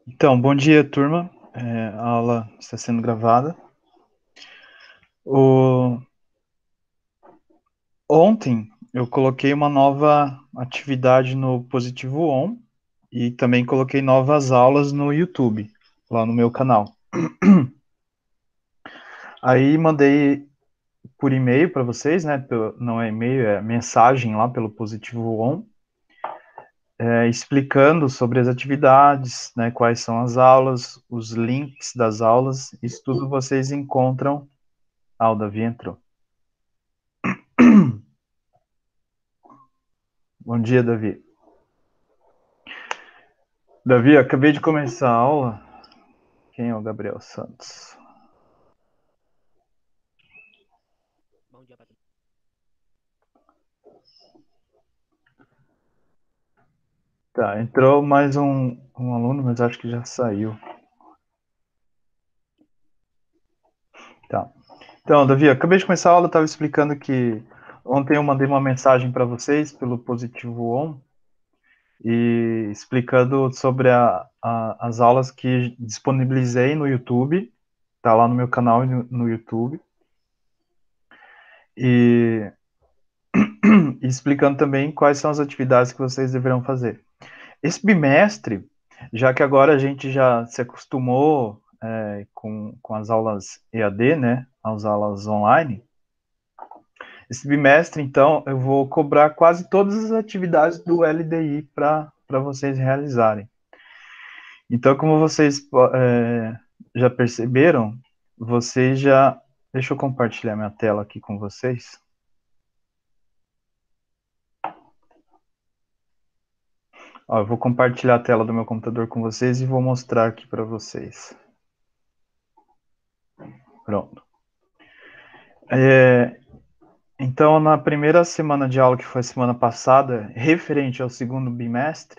Então, bom dia, turma. A aula está sendo gravada. O... Ontem eu coloquei uma nova atividade no Positivo On e também coloquei novas aulas no YouTube, lá no meu canal. Aí mandei por e-mail para vocês, né? Não é e-mail, é mensagem lá pelo Positivo On, explicando sobre as atividades, né? Quais são as aulas, os links das aulas, isso tudo vocês encontram. Ah, o Davi entrou. Bom dia, Davi. Davi, acabei de começar a aula. Quem é o Gabriel Santos? Bom dia, Patrícia. Tá, entrou mais um aluno, mas acho que já saiu. Tá. Então, Davi, acabei de começar a aula, estava explicando que ontem eu mandei uma mensagem para vocês pelo Positivo On e explicando sobre as aulas que disponibilizei no YouTube, tá lá no meu canal no YouTube, e, e explicando também quais são as atividades que vocês deverão fazer. Esse bimestre, já que agora a gente já se acostumou com as aulas EAD, né, as aulas online, esse bimestre, então, eu vou cobrar quase todas as atividades do LDI para vocês realizarem. Então, como vocês já perceberam, vocês já... Deixa eu compartilhar minha tela aqui com vocês. Ó, eu vou compartilhar a tela do meu computador com vocês e vou mostrar aqui para vocês. Pronto. Então, na primeira semana de aula, que foi a semana passada, referente ao segundo bimestre,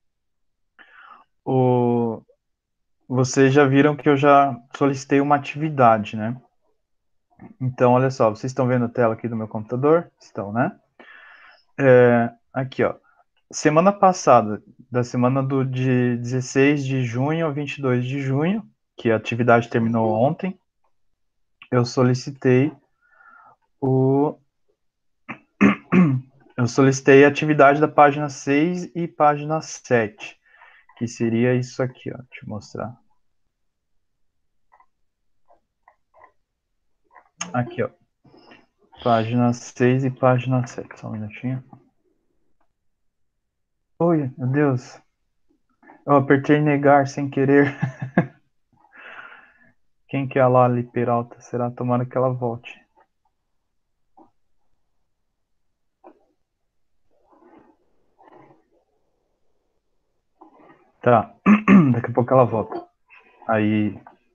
o... vocês já viram que eu já solicitei uma atividade, né? Então, olha só, vocês estão vendo a tela aqui do meu computador? Estão, né? Aqui, ó. Semana passada, da semana de 16 de junho a 22 de junho, que a atividade terminou ontem, eu solicitei o... eu solicitei a atividade da página 6 e página 7, que seria isso aqui, ó. Deixa eu mostrar. Aqui, ó. Página 6 e página 7. Só um minutinho. Oi, meu Deus. Eu apertei negar sem querer. Quem que é a Lali Peralta? Será? Tomara que ela volte. Tá. Daqui a pouco ela volta. Aí.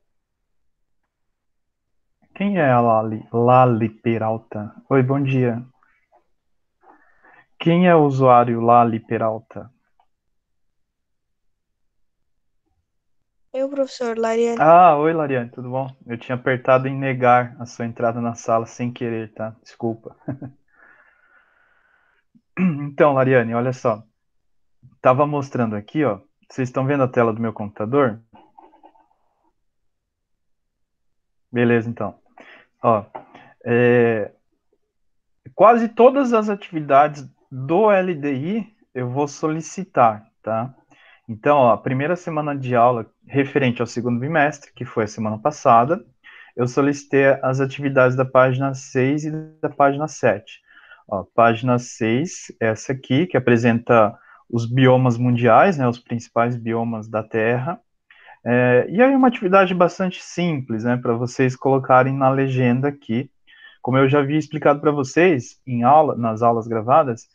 Quem é a Lali Peralta? Oi, bom dia. Quem é o usuário Lali Peralta? Eu, professor Lariane. Ah, oi, Lariane, tudo bom? Eu tinha apertado em negar a sua entrada na sala sem querer, tá? Desculpa. Então, Lariane, olha só. Tava mostrando aqui, ó. Vocês estão vendo a tela do meu computador? Beleza, então. Ó, é, quase todas as atividades do LDI eu vou solicitar, tá? Então, ó, a primeira semana de aula referente ao segundo bimestre, que foi a semana passada, eu solicitei as atividades da página 6 e da página 7. Ó, página 6, essa aqui, que apresenta os biomas mundiais, né, os principais biomas da Terra. E aí uma atividade bastante simples, né, para vocês colocarem na legenda aqui. Como eu já havia explicado para vocês em aula, nas aulas gravadas,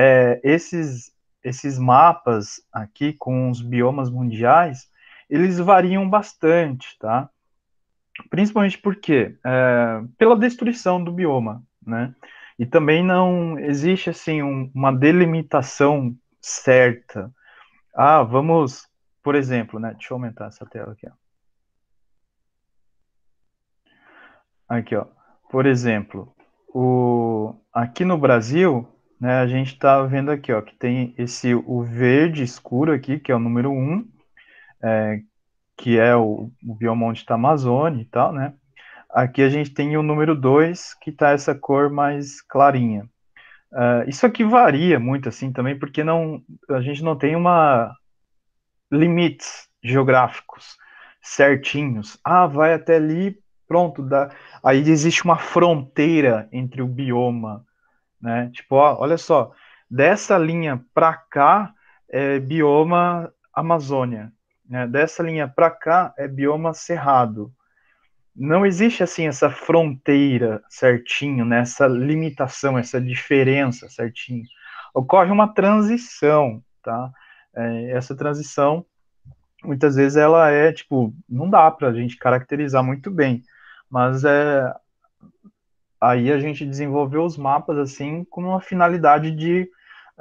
esses mapas aqui com os biomas mundiais, eles variam bastante, tá? Principalmente porque pela destruição do bioma, né? E também não existe assim uma delimitação certa. Ah, vamos, por exemplo, né? Deixa eu aumentar essa tela aqui, ó. Aqui, ó. Por exemplo, aqui no Brasil, né, a gente está vendo aqui, ó, que tem o verde escuro aqui, que é o número 1, que é o bioma onde está a Amazônia e tal, né? Aqui a gente tem o número 2, que está essa cor mais clarinha. Isso aqui varia muito, assim, também, porque a gente não tem limites geográficos certinhos. Vai até ali, pronto. Aí existe uma fronteira entre o bioma, né? Tipo, olha só, dessa linha para cá é bioma Amazônia, né? Dessa linha para cá é bioma Cerrado. Não existe assim essa fronteira certinho, né? Essa limitação, essa diferença certinho. Ocorre uma transição, tá? Essa transição, muitas vezes ela tipo, não dá para a gente caracterizar muito bem, mas aí a gente desenvolveu os mapas assim com uma finalidade de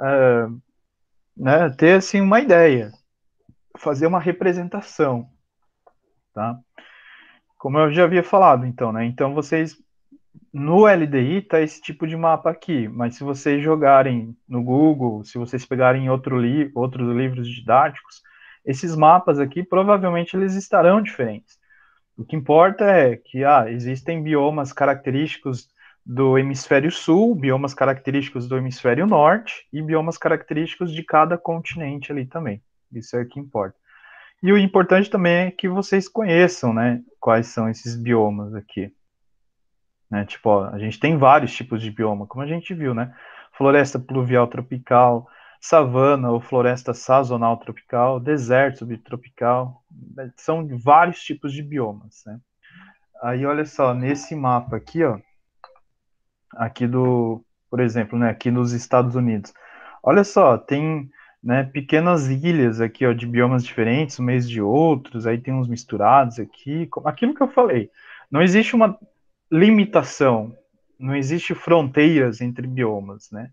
né, ter assim uma ideia, fazer uma representação, tá? Como eu já havia falado, então, né? Então vocês no LDI tá esse tipo de mapa aqui, mas se vocês jogarem no Google, se vocês pegarem outros livros didáticos, esses mapas aqui provavelmente eles estarão diferentes. O que importa é que existem biomas característicos do hemisfério sul, biomas característicos do hemisfério norte e biomas característicos de cada continente ali também. Isso é o que importa. E o importante também é que vocês conheçam, né, quais são esses biomas aqui. Né? Tipo, a gente tem vários tipos de bioma, como a gente viu, né? Floresta pluvial tropical, savana ou floresta sazonal tropical, deserto subtropical, são vários tipos de biomas, né? Aí, olha só, nesse mapa aqui, ó, aqui por exemplo, né, aqui nos Estados Unidos, olha só, tem, né, pequenas ilhas aqui, ó, de biomas diferentes, no meio de outros, aí tem uns misturados aqui, aquilo que eu falei, não existe uma limitação, não existe fronteiras entre biomas, né?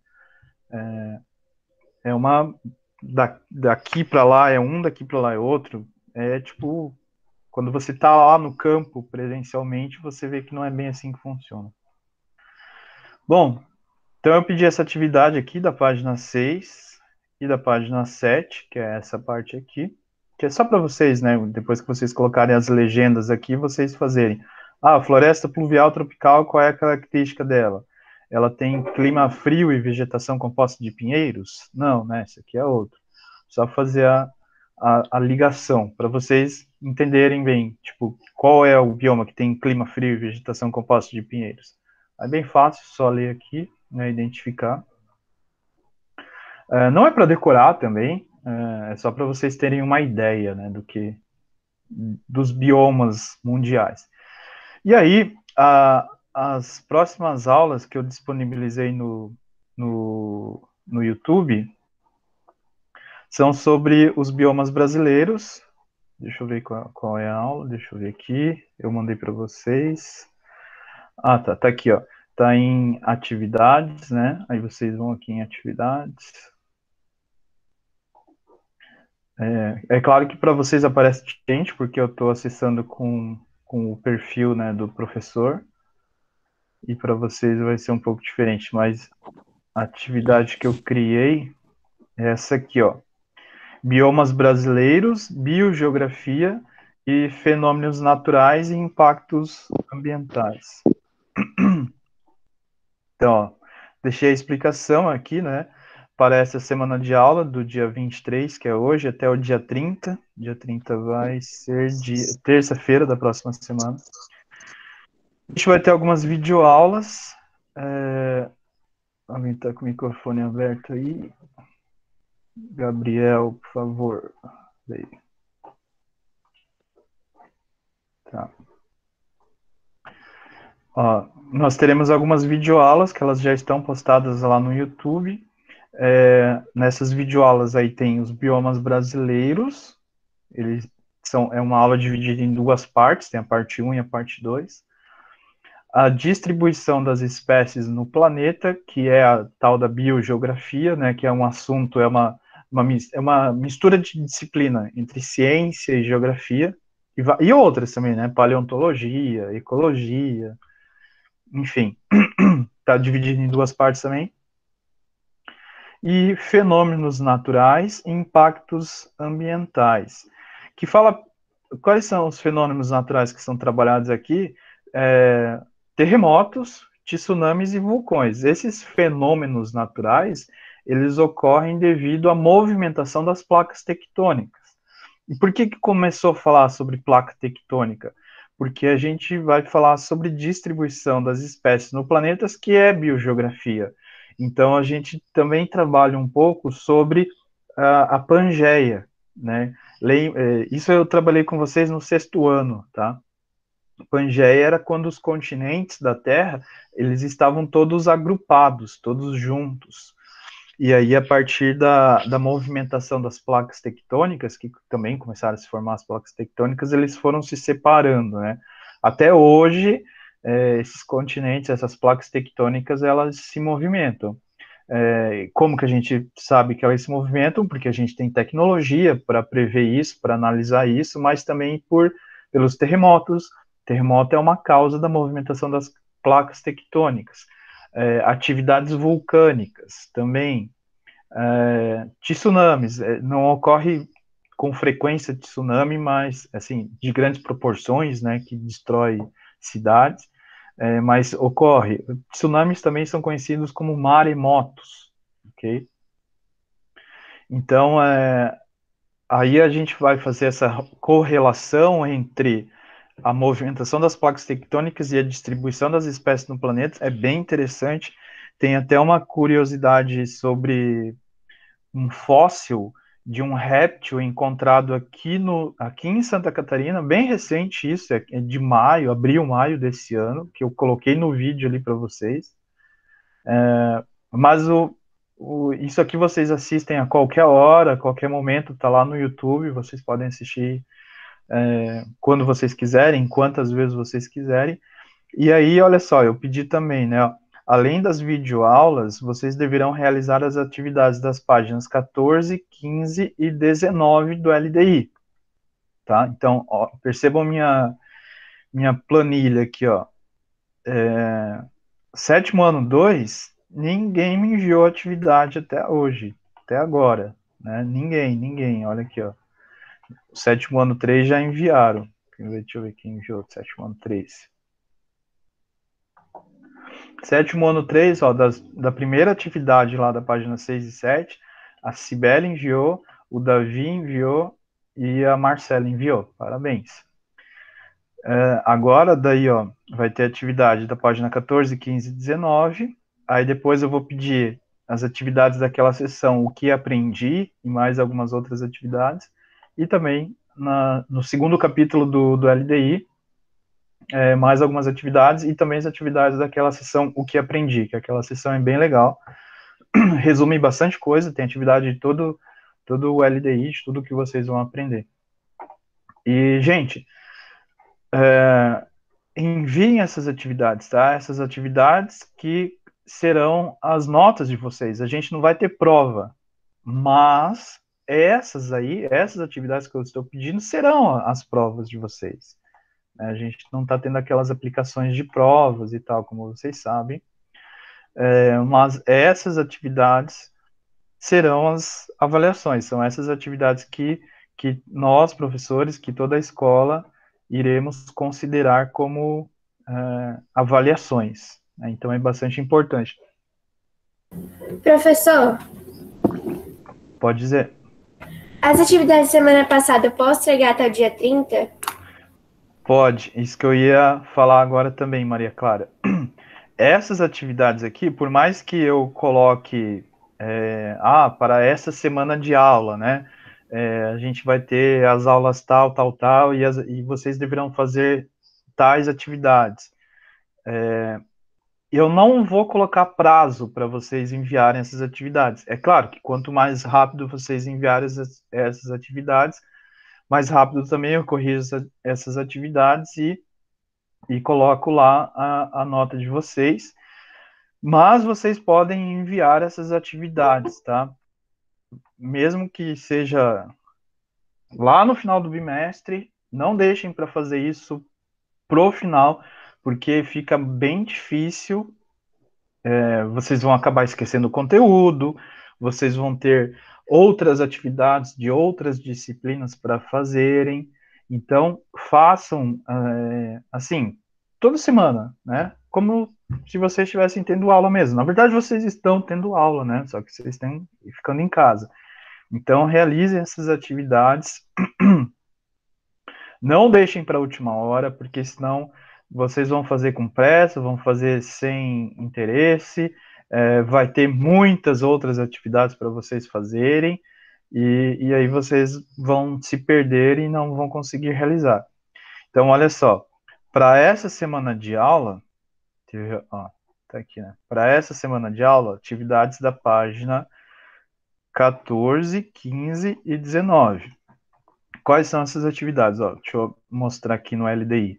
É uma daqui para lá é um, daqui para lá é outro. É tipo quando você está lá no campo presencialmente, você vê que não é bem assim que funciona. Bom, então eu pedi essa atividade aqui da página 6 e da página 7, que é essa parte aqui, que é só para vocês, né? Depois que vocês colocarem as legendas aqui, vocês fazerem. Floresta pluvial tropical, qual é a característica dela? Ela tem clima frio e vegetação composta de pinheiros? Não, né? Esse aqui é outro. Só fazer a ligação, para vocês entenderem bem, tipo, qual é o bioma que tem clima frio e vegetação composta de pinheiros. É bem fácil, só ler aqui, né, identificar. Não é para decorar também, é só para vocês terem uma ideia, né, dos biomas mundiais. E aí, as próximas aulas que eu disponibilizei no YouTube são sobre os biomas brasileiros. Deixa eu ver qual é a aula, deixa eu ver aqui, eu mandei para vocês. Tá aqui, ó. Tá em atividades, né? Aí vocês vão aqui em atividades. É claro que para vocês aparece diferente, porque eu estou acessando com o perfil, né, do professor, e para vocês vai ser um pouco diferente, mas a atividade que eu criei é essa aqui, ó. Biomas brasileiros, biogeografia e fenômenos naturais e impactos ambientais. Então, ó, deixei a explicação aqui, né, para essa semana de aula, do dia 23, que é hoje, até o dia 30. Dia 30 vai ser terça-feira da próxima semana. A gente vai ter algumas videoaulas. Alguém está com o microfone aberto aí? Gabriel, por favor. Aí. Tá. Ó, nós teremos algumas videoaulas que elas já estão postadas lá no YouTube. Nessas videoaulas aí tem os biomas brasileiros. É uma aula dividida em duas partes, tem a parte 1 e a parte 2. A distribuição das espécies no planeta, que é a tal da biogeografia, né, que é um assunto, é uma mistura de disciplina entre ciência e geografia, e outras também, né, paleontologia, ecologia, enfim, está dividido em duas partes também. E fenômenos naturais e impactos ambientais, que fala quais são os fenômenos naturais que são trabalhados aqui, terremotos, tsunamis e vulcões. Esses fenômenos naturais, eles ocorrem devido à movimentação das placas tectônicas. E por que começou a falar sobre placa tectônica? Porque a gente vai falar sobre distribuição das espécies no planeta, que é biogeografia. Então, a gente também trabalha um pouco sobre a Pangeia, né? Isso eu trabalhei com vocês no 6º ano, tá? Pangeia era quando os continentes da Terra, eles estavam todos agrupados, todos juntos. E aí, a partir da movimentação das placas tectônicas, que também começaram a se formar as placas tectônicas, eles foram se separando, né? Até hoje, esses continentes, essas placas tectônicas, elas se movimentam. Como que a gente sabe que elas se movimentam? Porque a gente tem tecnologia para prever isso, para analisar isso, mas também pelos terremotos. Terremoto é uma causa da movimentação das placas tectônicas. Atividades vulcânicas também. Tsunamis, não ocorre com frequência tsunami, mas assim, de grandes proporções, né, que destrói cidades. Mas ocorre. Tsunamis também são conhecidos como maremotos, ok? Então, aí a gente vai fazer essa correlação entre a movimentação das placas tectônicas e a distribuição das espécies no planeta. É bem interessante. Tem até uma curiosidade sobre um fóssil de um réptil encontrado aqui em Santa Catarina, bem recente isso, é de maio, abril, maio desse ano, que eu coloquei no vídeo ali para vocês. Mas isso aqui vocês assistem a qualquer hora, a qualquer momento, tá lá no YouTube, vocês podem assistir quando vocês quiserem, quantas vezes vocês quiserem. E aí, olha só, eu pedi também, né, ó, além das videoaulas, vocês deverão realizar as atividades das páginas 14, 15 e 19 do LDI, tá? Então, ó, percebam minha planilha aqui, ó. 7º ano 2, ninguém me enviou atividade até hoje, até agora, né? Ninguém, olha aqui, ó. O 7º ano 3 já enviaram. Deixa eu ver quem enviou o 7º ano 3. 7º ano 3, ó, da primeira atividade lá da página 6 e 7, a Cibele enviou, o Davi enviou e a Marcela enviou. Parabéns. Agora, daí, ó, vai ter atividade da página 14, 15 e 19. Aí depois eu vou pedir as atividades daquela sessão, o que aprendi, e mais algumas outras atividades. E também no 2º capítulo do LDI, mais algumas atividades e também as atividades daquela sessão O que Aprendi, que aquela sessão é bem legal, resume bastante coisa, tem atividade de todo o LDI, de tudo que vocês vão aprender. E, gente, enviem essas atividades, tá? Essas atividades que serão as notas de vocês. A gente não vai ter prova, mas essas atividades que eu estou pedindo serão as provas de vocês. A gente não está tendo aquelas aplicações de provas e tal, como vocês sabem, mas essas atividades serão as avaliações, são essas atividades que nós, professores, que toda a escola, iremos considerar como avaliações, né? Então é bastante importante. Professor, pode dizer. As atividades da semana passada eu posso entregar até o dia 30? Pode, isso que eu ia falar agora também, Maria Clara. Essas atividades aqui, por mais que eu coloque para essa semana de aula, né? A gente vai ter as aulas tal, e vocês deverão fazer tais atividades. Eu não vou colocar prazo para vocês enviarem essas atividades. É claro que quanto mais rápido vocês enviarem essas atividades, mais rápido também eu corrijo essas atividades e coloco lá a nota de vocês. Mas vocês podem enviar essas atividades, tá? Mesmo que seja lá no final do bimestre, não deixem para fazer isso pro final, porque fica bem difícil. Vocês vão acabar esquecendo o conteúdo, vocês vão ter outras atividades de outras disciplinas para fazerem. Então, façam, assim, toda semana, né? Como se vocês estivessem tendo aula mesmo. Na verdade, vocês estão tendo aula, né? Só que vocês estão ficando em casa. Então, realizem essas atividades. Não deixem para a última hora, porque senão vocês vão fazer com pressa, vão fazer sem interesse, vai ter muitas outras atividades para vocês fazerem, e aí vocês vão se perder e não vão conseguir realizar. Então, olha só, para essa semana de aula, tá aqui, né? Para essa semana de aula, atividades da página 14, 15 e 19. Quais são essas atividades? Ó, deixa eu mostrar aqui no LDI.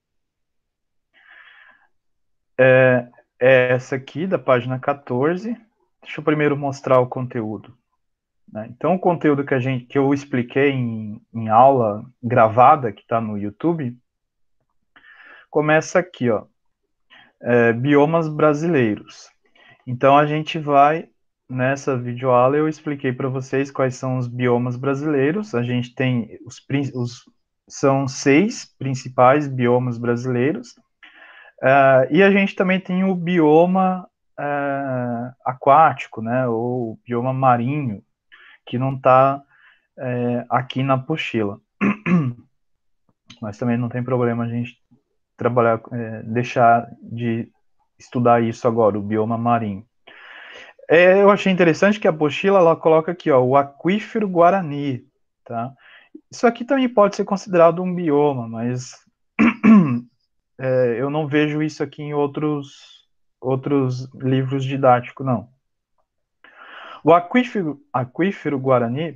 É essa aqui, da página 14. Deixa eu primeiro mostrar o conteúdo. Né? Então, o conteúdo que eu expliquei em aula gravada, que está no YouTube, começa aqui, ó. Biomas brasileiros. Então, a gente vai, nessa videoaula, eu expliquei para vocês quais são os biomas brasileiros. A gente tem são 6 principais biomas brasileiros. E a gente também tem o bioma aquático, né, ou bioma marinho, que não está aqui na apostila. Mas também não tem problema a gente trabalhar, deixar de estudar isso agora, o bioma marinho. Eu achei interessante que a apostila ela coloca aqui, ó, o aquífero Guarani, tá? Isso aqui também pode ser considerado um bioma, mas eu não vejo isso aqui em outros livros didáticos, não. O aquífero Guarani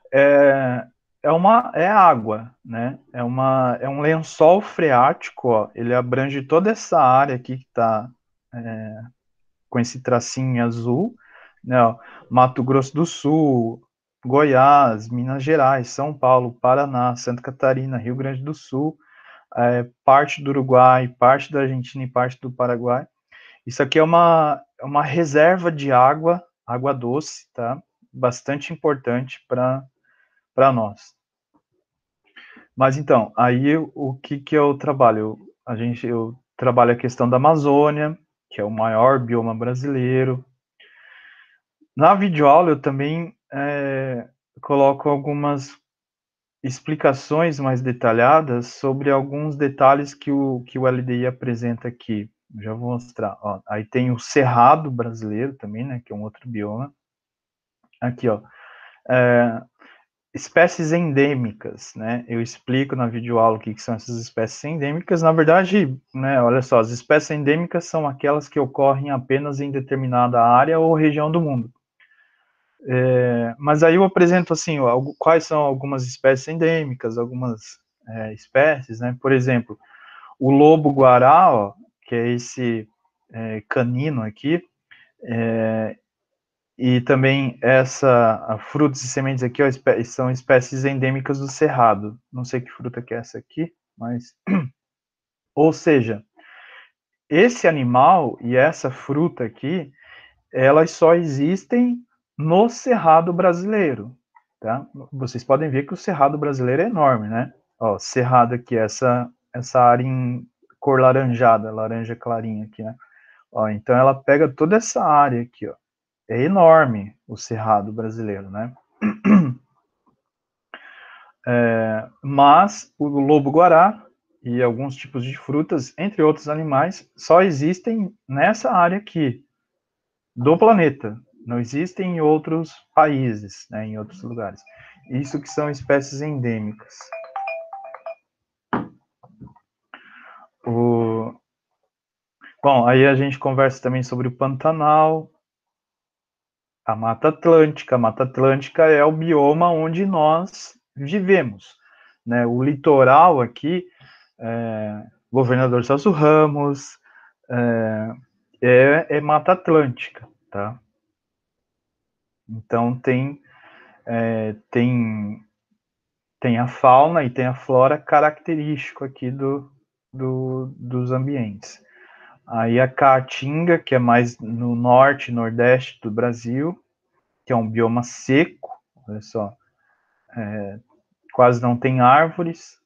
é água, né? É um lençol freático, ó, ele abrange toda essa área aqui que está com esse tracinho azul, né? Ó, Mato Grosso do Sul, Goiás, Minas Gerais, São Paulo, Paraná, Santa Catarina, Rio Grande do Sul, parte do Uruguai, parte da Argentina e parte do Paraguai. Isso aqui é uma reserva de água doce, tá? Bastante importante para nós. Mas então, aí o que eu trabalho? Eu trabalho a questão da Amazônia, que é o maior bioma brasileiro. Na videoaula eu também coloco algumas explicações mais detalhadas sobre alguns detalhes que o LDI apresenta aqui. Já vou mostrar. Ó, aí tem o Cerrado brasileiro também, né, que é um outro bioma. Aqui, ó. Espécies endêmicas, né? Eu explico na videoaula o que são essas espécies endêmicas. Na verdade, né, olha só, as espécies endêmicas são aquelas que ocorrem apenas em determinada área ou região do mundo. Mas aí eu apresento, assim, quais são algumas espécies endêmicas, algumas espécies, né? Por exemplo, o lobo-guará, ó, que é esse canino aqui, e também frutas e sementes aqui, ó, são espécies endêmicas do Cerrado. Não sei que fruta que é essa aqui, mas... Ou seja, esse animal e essa fruta aqui, elas só existem no Cerrado brasileiro, tá? Vocês podem ver que o Cerrado brasileiro é enorme, né? Ó, Cerrado aqui, essa área em cor laranjada, laranja clarinha aqui, né? Ó, então ela pega toda essa área aqui, ó. É enorme o Cerrado brasileiro, né? Mas o lobo-guará e alguns tipos de frutas, entre outros animais, só existem nessa área aqui do planeta. Não existem em outros países, né, em outros lugares. Isso que são espécies endêmicas. Bom, aí a gente conversa também sobre o Pantanal, a Mata Atlântica. A Mata Atlântica é o bioma onde nós vivemos, né? O litoral aqui, Governador Celso Ramos, é Mata Atlântica, tá? Então tem a fauna e tem a flora característico aqui dos ambientes. Aí a Caatinga, que é mais no norte e nordeste do Brasil, que é um bioma seco, olha só, quase não tem árvores.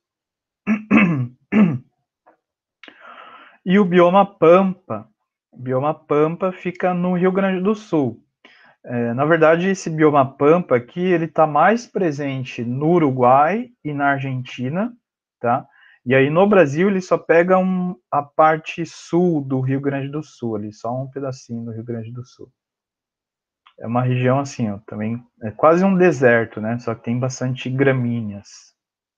E o bioma Pampa fica no Rio Grande do Sul. Na verdade, esse bioma Pampa aqui, ele está mais presente no Uruguai e na Argentina, tá? E aí no Brasil ele só pega a parte sul do Rio Grande do Sul, ali, só um pedacinho do Rio Grande do Sul. É uma região assim, ó, também é quase um deserto, né? Só que tem bastante gramíneas.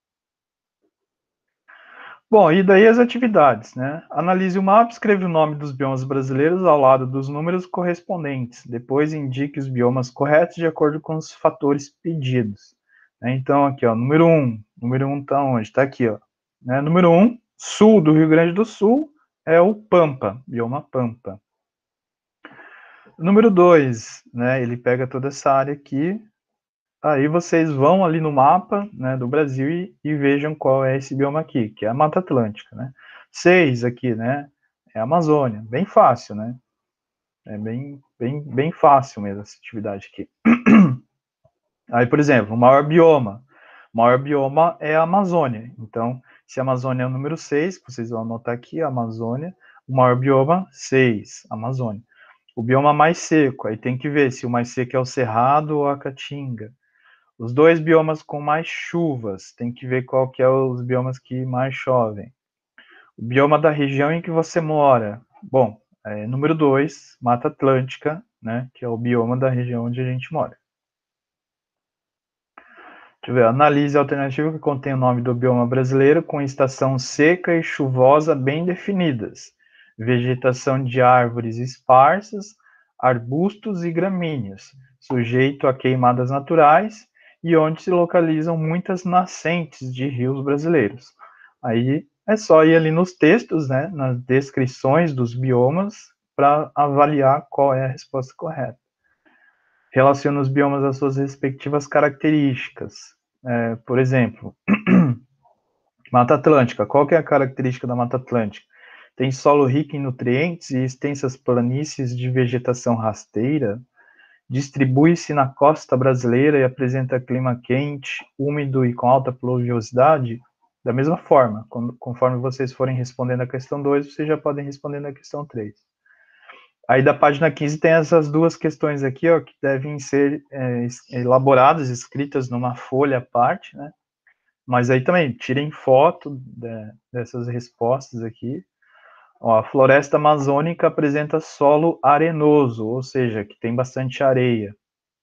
Bom, e daí as atividades, né? Analise o mapa, escreva o nome dos biomas brasileiros ao lado dos números correspondentes. Depois indique os biomas corretos de acordo com os fatores pedidos. Então, aqui, ó, número 1. Número 1 tá onde? Tá aqui, ó. Número 1, sul do Rio Grande do Sul, é o Pampa, bioma Pampa. Número 2, né? Ele pega toda essa área aqui. Aí vocês vão ali no mapa, né, do Brasil e vejam qual é esse bioma aqui, que é a Mata Atlântica, né? 6 aqui, né, é a Amazônia. Bem fácil, né? É bem fácil mesmo essa atividade aqui. Aí, por exemplo, o maior bioma é a Amazônia. Então, se a Amazônia é o número 6, vocês vão anotar aqui, a Amazônia, o maior bioma, 6, Amazônia. O bioma mais seco, aí tem que ver se o mais seco é o Cerrado ou a Caatinga. Os 2 biomas com mais chuvas, tem que ver qual que é os biomas que mais chovem. O bioma da região em que você mora. Bom, número 2, Mata Atlântica, né, que é o bioma da região onde a gente mora. Deixa eu ver, analise a alternativa que contém o nome do bioma brasileiro com estação seca e chuvosa bem definidas. Vegetação de árvores esparsas, arbustos e gramíneas, sujeito a queimadas naturais, e onde se localizam muitas nascentes de rios brasileiros. Aí é só ir ali nos textos, né, nas descrições dos biomas, para avaliar qual é a resposta correta. Relaciona os biomas às suas respectivas características. Por exemplo, Mata Atlântica. Qual que é a característica da Mata Atlântica? Tem solo rico em nutrientes e extensas planícies de vegetação rasteira, distribui-se na costa brasileira e apresenta clima quente, úmido e com alta pluviosidade. Da mesma forma, conforme vocês forem respondendo a questão 2, vocês já podem responder na questão 3. Aí da página 15 tem essas duas questões aqui, ó, que devem ser elaboradas, escritas numa folha à parte, né? Mas aí também, tirem foto dessas respostas aqui. Ó, a floresta amazônica apresenta solo arenoso, ou seja, que tem bastante areia.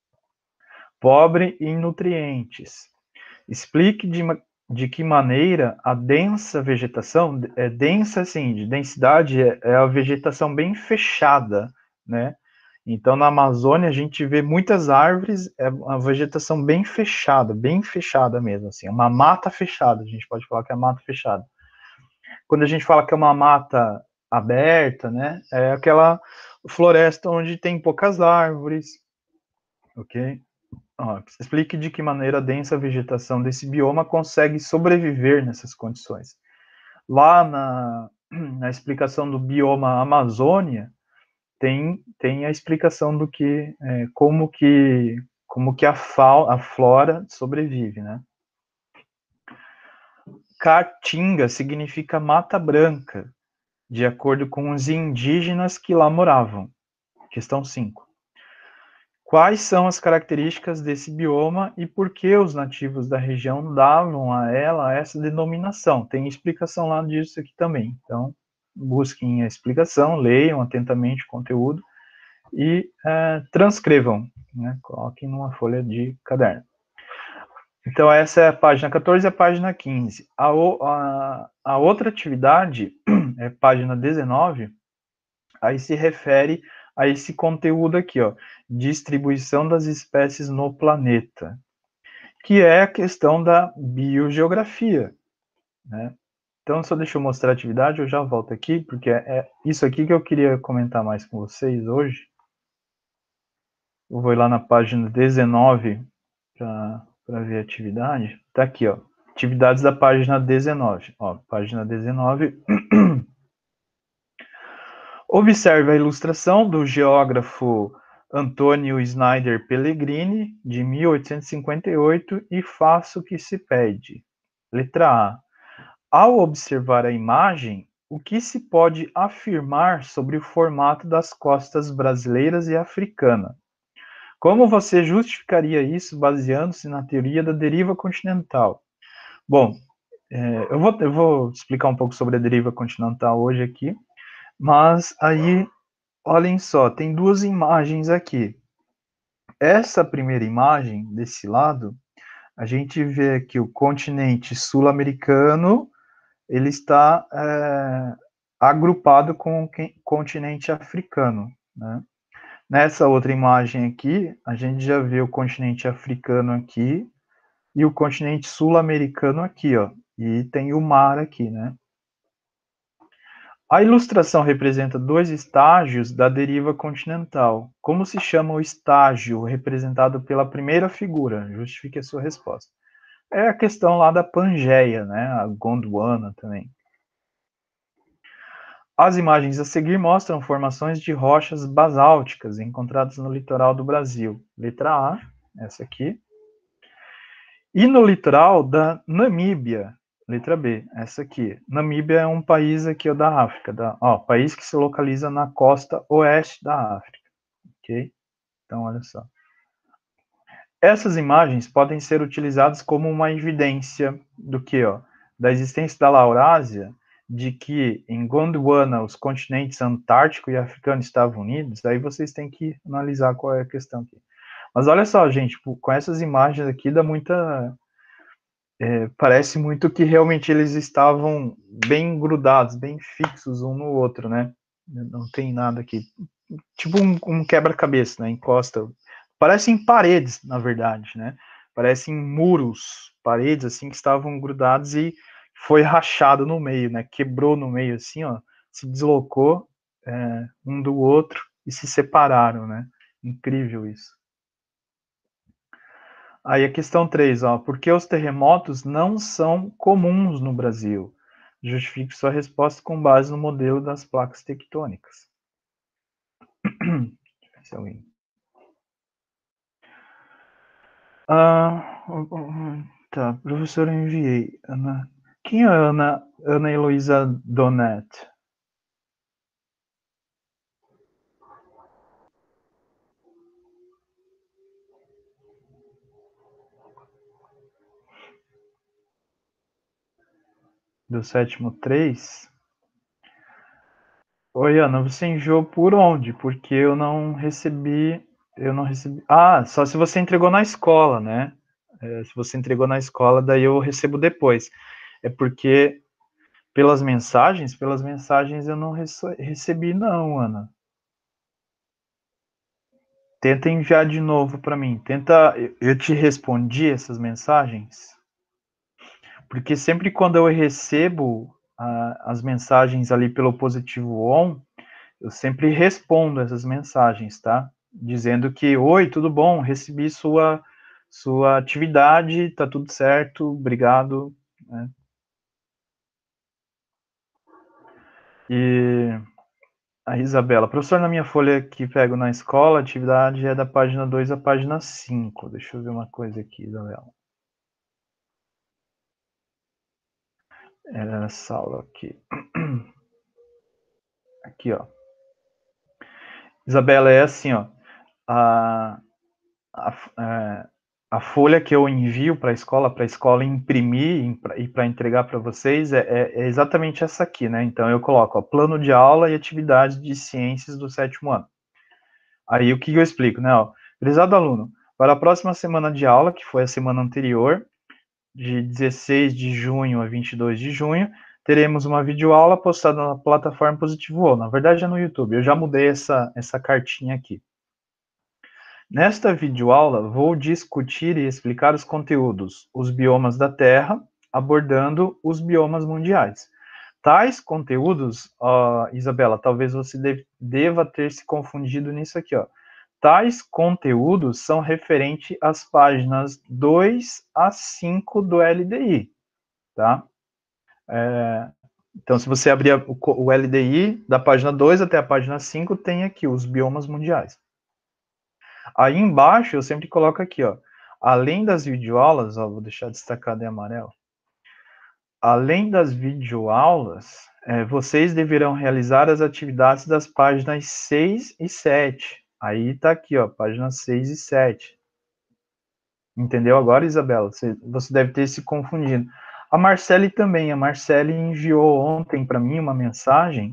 Pobre em nutrientes. Explique de que maneira a densa vegetação, densa assim, de densidade, é a vegetação bem fechada, né? Então, na Amazônia, a gente vê muitas árvores, é uma vegetação bem fechada mesmo, assim, uma mata fechada, a gente pode falar que é mata fechada. Quando a gente fala que é uma mata aberta, né, é aquela floresta onde tem poucas árvores, ok? Explique de que maneira a densa vegetação desse bioma consegue sobreviver nessas condições. Lá na explicação do bioma Amazônia, tem a explicação do que, como que a flora sobrevive, né? Caatinga significa mata branca, de acordo com os indígenas que lá moravam. Questão 5. Quais são as características desse bioma e por que os nativos da região davam a ela essa denominação? Tem explicação lá disso aqui também. Então, busquem a explicação, leiam atentamente o conteúdo e transcrevam, né? Coloquem numa folha de caderno. Então, essa é a página 14 e a página 15. A outra atividade, é página 19, aí se refere a esse conteúdo aqui, ó, distribuição das espécies no planeta, que é a questão da biogeografia, né? Então, só deixa eu mostrar a atividade, eu já volto aqui, porque é isso aqui que eu queria comentar mais com vocês hoje. Eu vou ir lá na página 19 para ver a atividade. Tá aqui, ó, atividades da página 19. Ó, página 19. Observe a ilustração do geógrafo Antônio Snyder Pellegrini, de 1858, e faço o que se pede. Letra A. Ao observar a imagem, o que se pode afirmar sobre o formato das costas brasileiras e africana? Como você justificaria isso baseando-se na teoria da deriva continental? Bom, eu vou explicar um pouco sobre a deriva continental hoje aqui, mas aí, olhem só, tem duas imagens aqui. Essa primeira imagem, desse lado, a gente vê aqui o continente sul-americano, ele está agrupado com o continente africano, né? Nessa outra imagem aqui, a gente já vê o continente africano aqui e o continente sul-americano aqui, ó. E tem o mar aqui, né? A ilustração representa dois estágios da deriva continental. Como se chama o estágio representado pela primeira figura? Justifique a sua resposta. É a questão lá da Pangeia, né? A Gondwana também. As imagens a seguir mostram formações de rochas basálticas encontradas no litoral do Brasil. Letra A, essa aqui. E no litoral da Namíbia. Letra B, essa aqui. Namíbia é um país aqui ó, da África. País que se localiza na costa oeste da África. Ok? Então, olha só. Essas imagens podem ser utilizadas como uma evidência do que, ó, da existência da Laurásia, de que em Gondwana os continentes antártico e africano estavam unidos. Aí vocês têm que analisar qual é a questão aqui. Mas olha só, gente, com essas imagens aqui dá muita... parece muito que realmente eles estavam bem grudados, bem fixos um no outro, né? Não tem nada aqui. Tipo um quebra-cabeça, né? Encosta. Parecem paredes, na verdade, né? Parecem muros, paredes assim que estavam grudados e foi rachado no meio, né? Quebrou no meio assim, ó. Se deslocou um do outro e se separaram, né? Incrível isso. Aí a questão 3, ó. Por que os terremotos não são comuns no Brasil? Justifique sua resposta com base no modelo das placas tectônicas. Deixa eu ver se tá, professor, eu enviei. Ana. Quem é a Ana Heloísa Donat? Do sétimo 3? Oi, Ana, você enviou por onde? Porque eu não recebi. Ah, só se você entregou na escola, né? Se você entregou na escola, daí eu recebo depois. É porque pelas mensagens eu não recebi, não, Ana. Tenta enviar de novo para mim. Eu te respondi essas mensagens? Porque sempre quando eu recebo as mensagens ali pelo positivo on, eu sempre respondo essas mensagens, tá? Dizendo que, oi, tudo bom, recebi sua atividade, tá tudo certo, obrigado. Né? E a Isabela, professor, na minha folha que pego na escola, a atividade é da página 2 à página 5. Deixa eu ver uma coisa aqui, Isabela. Era essa aula aqui. Aqui, ó. Isabela, é assim, ó. A folha que eu envio para a escola imprimir e para entregar para vocês é exatamente essa aqui, né? Então eu coloco ó, plano de aula e atividade de ciências do sétimo ano. Aí o que eu explico, né? Ó, prezado aluno, para a próxima semana de aula, que foi a semana anterior, de 16 de junho a 22 de junho, teremos uma videoaula postada na plataforma Positivo. Na verdade é no YouTube. Eu já mudei essa cartinha aqui. Nesta videoaula, vou discutir e explicar os conteúdos, os biomas da Terra, abordando os biomas mundiais. Tais conteúdos, Isabela, talvez você deva ter se confundido nisso aqui, ó. Tais conteúdos são referentes às páginas 2 a 5 do LDI, tá? Então, se você abrir o LDI, da página 2 até a página 5, tem aqui os biomas mundiais. Aí embaixo eu sempre coloco aqui, ó, além das videoaulas, ó, vou deixar destacado em amarelo. Além das videoaulas, vocês deverão realizar as atividades das páginas 6 e 7. Aí tá aqui, ó, páginas 6 e 7. Entendeu agora, Isabela? Você deve ter se confundido. A Marcele também. A Marcele enviou ontem para mim uma mensagem.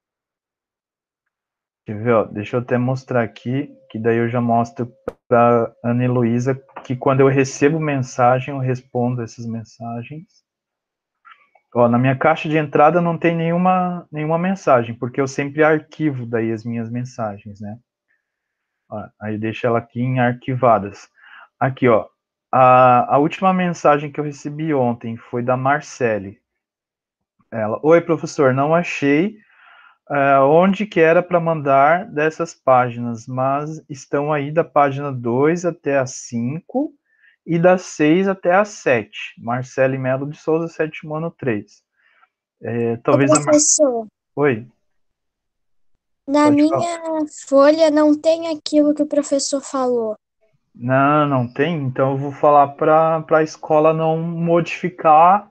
Quer ver, ó? Deixa eu até mostrar aqui, que daí eu já mostro para Ana Heloísa que quando eu recebo mensagem, eu respondo essas mensagens. Ó, na minha caixa de entrada não tem nenhuma mensagem, porque eu sempre arquivo daí as minhas mensagens, né? Ó, aí deixa ela aqui em arquivadas. Aqui, ó. A última mensagem que eu recebi ontem foi da Marcele. Ela, oi, professor, não achei onde que era para mandar dessas páginas, mas estão aí da página 2 até a 5 e das 6 até a 7. Marcele Melo de Souza, 7º ano 3. Ô, Talvez professor, Oi, na pode falar. minha folha não tem aquilo que o professor falou. Não tem. Então eu vou falar para a escola não modificar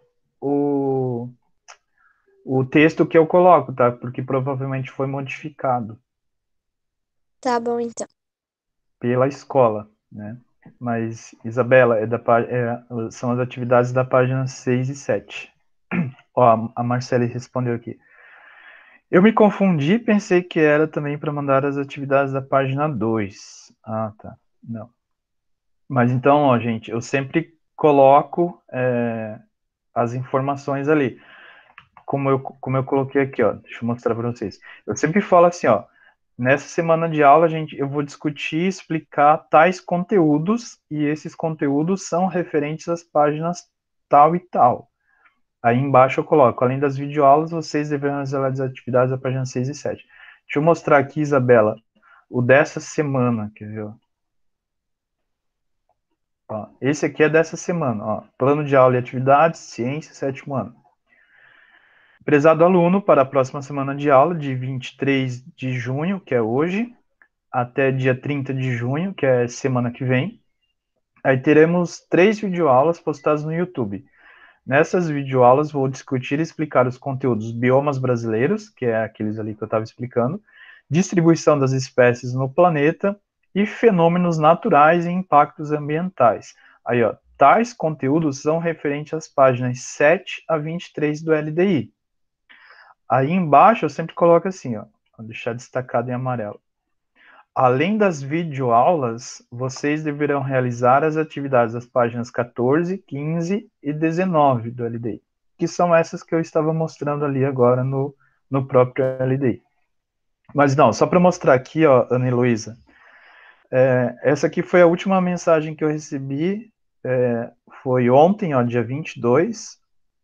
o texto que eu coloco, tá? Porque provavelmente foi modificado Tá bom, então. pela escola, né? Mas, Isabela, são as atividades da página 6 e 7. Ó, a Marcele respondeu aqui. Eu me confundi, pensei que era também para mandar as atividades da página 2. Ah, tá. Não. Mas então, ó, gente, eu sempre coloco as informações ali. Como eu coloquei aqui, ó. Deixa eu mostrar para vocês. Eu sempre falo assim, ó. Nessa semana de aula, gente, eu vou discutir e explicar tais conteúdos, e esses conteúdos são referentes às páginas tal e tal. Aí embaixo eu coloco, além das videoaulas, vocês deverão realizar as atividades da página 6 e 7. Deixa eu mostrar aqui, Isabela, o dessa semana, quer ver? Ó, esse aqui é dessa semana, ó. Plano de aula e atividades, ciência, 7º ano. Prezado aluno, para a próxima semana de aula, de 23 de junho, que é hoje, até dia 30 de junho, que é semana que vem, aí teremos 3 videoaulas postadas no YouTube. Nessas videoaulas vou discutir e explicar os conteúdos biomas brasileiros, que é aqueles ali que eu estava explicando, distribuição das espécies no planeta e fenômenos naturais e impactos ambientais. Aí, ó, tais conteúdos são referentes às páginas 7 a 23 do LDI. Aí embaixo eu sempre coloco assim, ó, vou deixar destacado em amarelo. Além das videoaulas, vocês deverão realizar as atividades das páginas 14, 15 e 19 do LDI, que são essas que eu estava mostrando ali agora no próprio LDI. Mas não, só para mostrar aqui, ó, Ana Heloísa, essa aqui foi a última mensagem que eu recebi, foi ontem, ó, dia 22.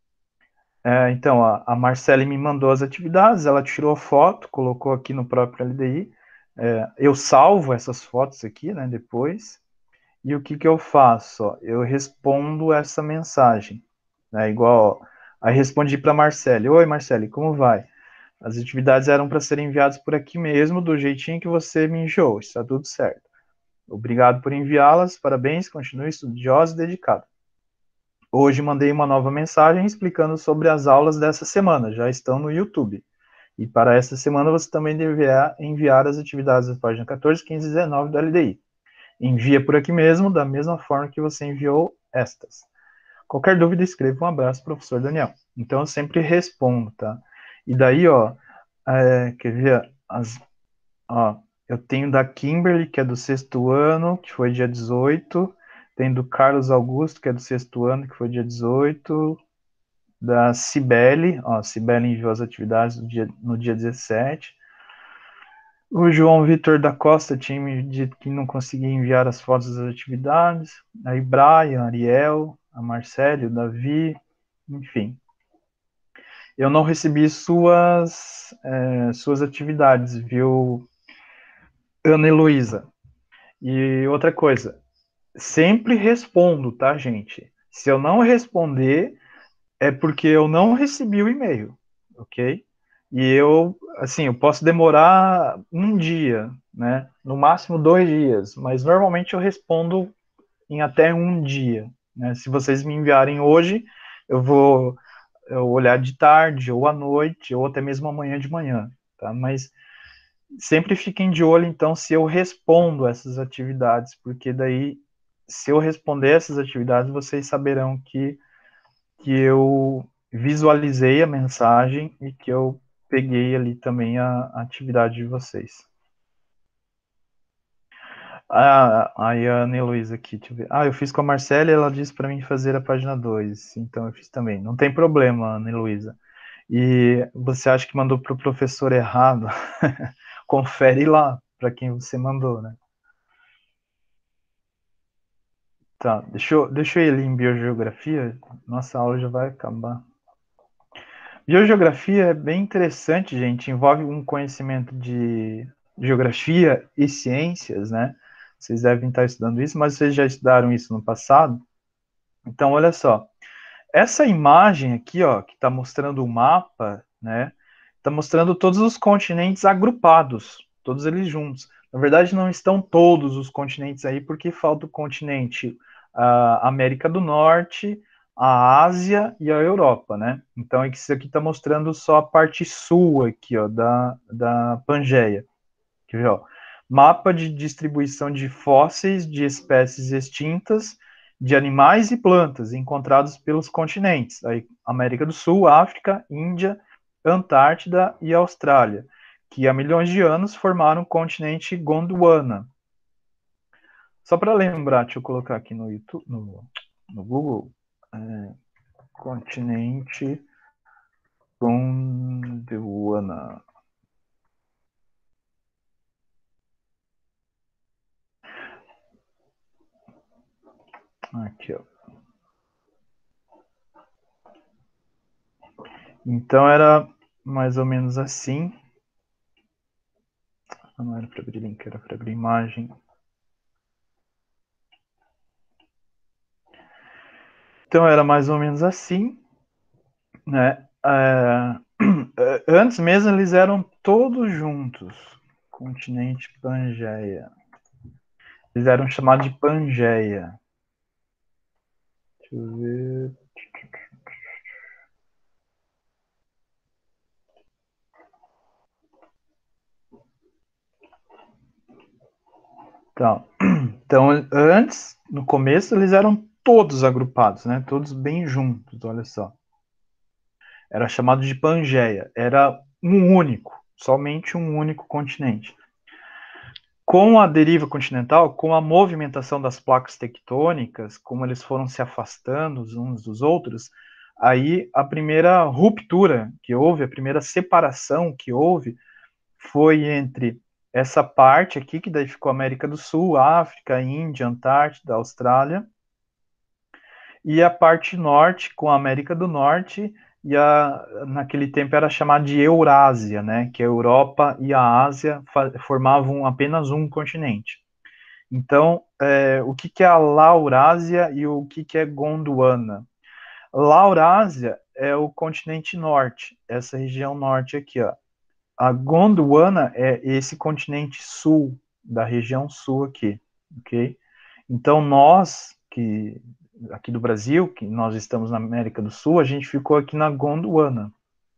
Então, a Marcele me mandou as atividades, ela tirou foto, colocou aqui no próprio LDI, eu salvo essas fotos aqui, né, depois, e o que eu faço? Ó, eu respondo essa mensagem, né, igual, ó, aí respondi para Marcele, oi Marcele, como vai? As atividades eram para serem enviadas por aqui mesmo, do jeitinho que você me enviou, está tudo certo. Obrigado por enviá-las, parabéns, continue estudiosa e dedicada. Hoje mandei uma nova mensagem explicando sobre as aulas dessa semana, já estão no YouTube. E para essa semana você também deverá enviar as atividades das páginas 14, 15 e 19 do LDI. Envia por aqui mesmo, da mesma forma que você enviou estas. Qualquer dúvida, escreva. Um abraço, professor Daniel. Então, eu sempre respondo, tá? E daí, ó, quer ver? Ó, eu tenho da Kimberly, que é do 6º ano, que foi dia 18. Tem do Carlos Augusto, que é do 6º ano, que foi dia 18. Da Cibele, ó, Cibele enviou as atividades no dia 17. O João Vitor da Costa tinha me dito que não conseguia enviar as fotos das atividades. Aí Brian, Ariel, a Marcele, o Davi, enfim. Eu não recebi suas atividades, viu, Ana Heloísa? E outra coisa, sempre respondo, tá, gente? Se eu não responder, é porque eu não recebi o e-mail, ok? E eu, assim, eu posso demorar um dia, né? No máximo 2 dias, mas normalmente eu respondo em até um dia, né? Se vocês me enviarem hoje, eu vou olhar de tarde, ou à noite, ou até mesmo amanhã de manhã, tá? Mas sempre fiquem de olho, então, se eu respondo essas atividades, porque daí, se eu responder essas atividades, vocês saberão que eu visualizei a mensagem e que eu peguei ali também a atividade de vocês. Aí a Ana Heloísa aqui, deixa eu ver. Eu fiz com a Marcela e ela disse para mim fazer a página 2, então eu fiz também. Não tem problema, Ana Heloísa. E você acha que mandou para o professor errado? Confere lá para quem você mandou, né? Tá, deixa eu ir ali em biogeografia. Nossa aula já vai acabar. Biogeografia é bem interessante, gente. Envolve um conhecimento de geografia e ciências, né? Vocês devem estar estudando isso, mas vocês já estudaram isso no passado. Então, olha só. Essa imagem aqui, ó, que está mostrando o mapa, né? Está mostrando todos os continentes agrupados, todos eles juntos. Na verdade, não estão todos os continentes aí, porque falta o continente a América do Norte, a Ásia e a Europa, né? Então, isso aqui está mostrando só a parte sul aqui, ó, da Pangeia. Quer ver, ó? Mapa de distribuição de fósseis de espécies extintas de animais e plantas encontrados pelos continentes, aí América do Sul, África, Índia, Antártida e Austrália, que há milhões de anos formaram o continente Gondwana. Só para lembrar, deixa eu colocar aqui no YouTube, no Google, continente Gondwana. Aqui, ó. Então era mais ou menos assim. Não era para abrir link, era para abrir imagem. Então era mais ou menos assim, né? Antes mesmo eles eram todos juntos. Continente Pangeia. Eles eram chamados de Pangeia. Deixa eu ver. Então, antes, no começo, eles eram todos agrupados, né? Todos bem juntos, olha só. Era chamado de Pangeia. Era um único, somente um único continente. Com a deriva continental, com a movimentação das placas tectônicas, como eles foram se afastando uns dos outros, aí a primeira ruptura que houve, a primeira separação que houve, foi entre essa parte aqui, que daí ficou América do Sul, África, Índia, Antártida, Austrália, e a parte norte, com a América do Norte, e naquele tempo era chamada de Eurásia, né, que a Europa e a Ásia formavam apenas um continente. Então, o que é a Laurásia e o que é Gondwana? Laurásia é o continente norte, essa região norte aqui, ó. A Gondwana é esse continente sul, da região sul aqui, ok? Então, nós, que aqui do Brasil, que nós estamos na América do Sul, a gente ficou aqui na Gondwana.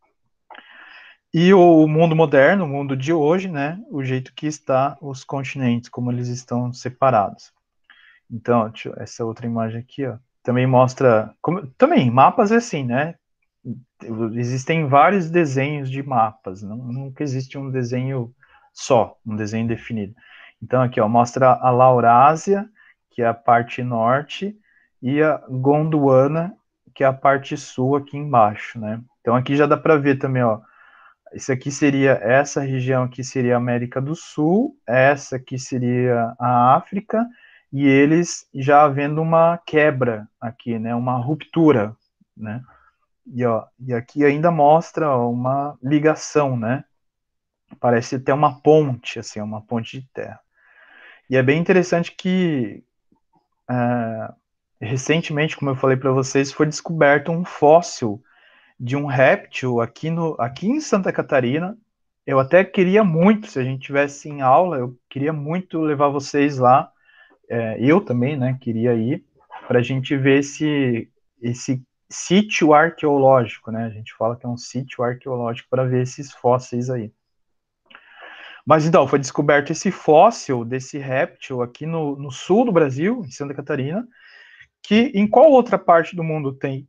E o mundo moderno, o mundo de hoje, né, o jeito que está os continentes, como eles estão separados. Então, essa outra imagem aqui, ó, também mostra, também, mapas é assim, né, existem vários desenhos de mapas, nunca existe um desenho só, um desenho definido. Então, aqui, ó, mostra a Laurásia, que é a parte norte, e a Gondwana, que é a parte sul aqui embaixo, né. Então, aqui já dá para ver também, ó, isso aqui seria, essa região aqui seria a América do Sul, essa aqui seria a África, e eles já havendo uma quebra aqui, né, uma ruptura, né, e aqui ainda mostra uma ligação, né, parece até uma ponte, assim, uma ponte de terra. E é bem interessante que, recentemente, como eu falei para vocês, foi descoberto um fóssil de um réptil aqui em Santa Catarina. Eu até queria muito, se a gente tivesse em aula, eu queria muito levar vocês lá. Eu também, né, queria ir para a gente ver esse sítio arqueológico, né? A gente fala que é um sítio arqueológico para ver esses fósseis aí. Mas então, foi descoberto esse fóssil desse réptil aqui no sul do Brasil, em Santa Catarina, que em qual outra parte do mundo tem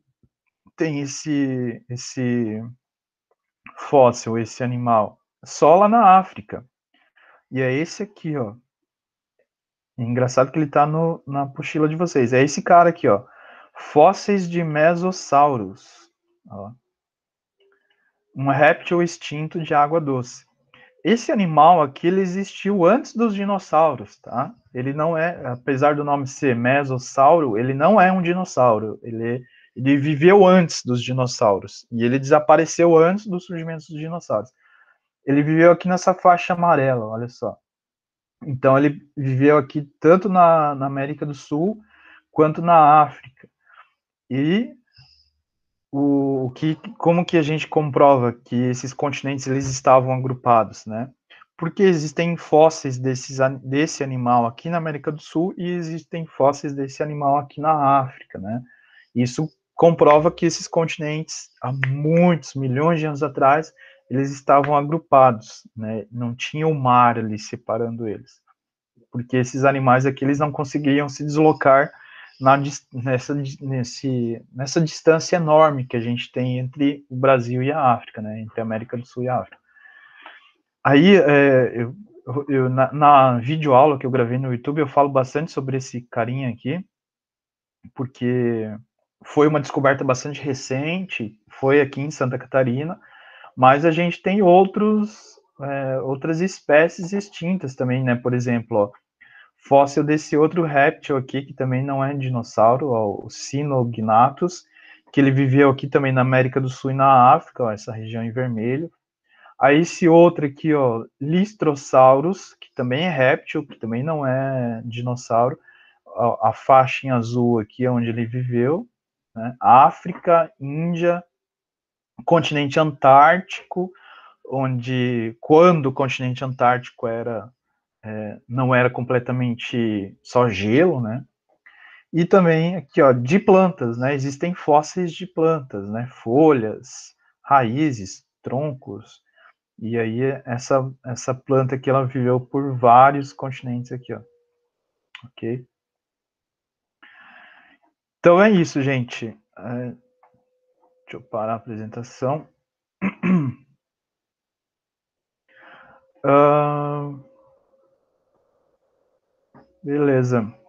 esse fóssil, esse animal? Só lá na África. E é esse aqui, ó. É engraçado que ele tá na apostila de vocês. É esse cara aqui, ó. Fósseis de Mesosaurus. Ó. Um réptil extinto de água doce. Esse animal aqui, ele existiu antes dos dinossauros, tá? Ele não é, apesar do nome ser mesossauro, ele não é um dinossauro. Ele viveu antes dos dinossauros. E ele desapareceu antes do surgimento dos dinossauros. Ele viveu aqui nessa faixa amarela, olha só. Então, ele viveu aqui tanto na América do Sul quanto na África. E como que a gente comprova que esses continentes eles estavam agrupados, né? Porque existem fósseis desse animal aqui na América do Sul e existem fósseis desse animal aqui na África, né? Isso comprova que esses continentes, há muitos milhões de anos atrás, eles estavam agrupados, né? Não tinha o mar ali separando eles. Porque esses animais aqui, eles não conseguiam se deslocar nessa distância enorme que a gente tem entre o Brasil e a África, né? Entre a América do Sul e a África. Aí, na videoaula que eu gravei no YouTube, eu falo bastante sobre esse carinha aqui, porque foi uma descoberta bastante recente, foi aqui em Santa Catarina, mas a gente tem outras espécies extintas também, né? Por exemplo, ó, fóssil desse outro réptil aqui, que também não é dinossauro, ó, o Sinognathus, que ele viveu aqui também na América do Sul e na África, ó, essa região em vermelho. Aí esse outro aqui, ó, Listrosaurus, que também é réptil, que também não é dinossauro. A faixa em azul aqui é onde ele viveu, né? África, Índia, continente antártico, onde quando o continente antártico não era completamente só gelo, né? E também aqui, ó, de plantas, né? Existem fósseis de plantas, né? Folhas, raízes, troncos. E aí essa planta aqui ela viveu por vários continentes aqui, ó. Ok? Então é isso, gente. Deixa eu parar a apresentação. Beleza.